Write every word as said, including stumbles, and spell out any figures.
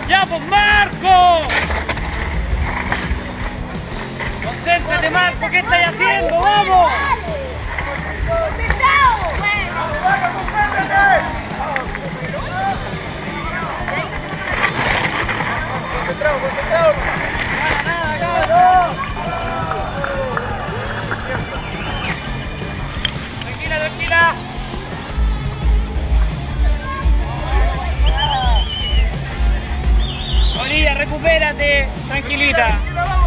¡Ya, pues, Marco! ¡Concéntrate, Marco! ¿Qué estás haciendo? ¡Vamos! Concentrado, concentrado. Nada, nada, nada. Tranquila, tranquila. Olivia, recupérate. Tranquilita.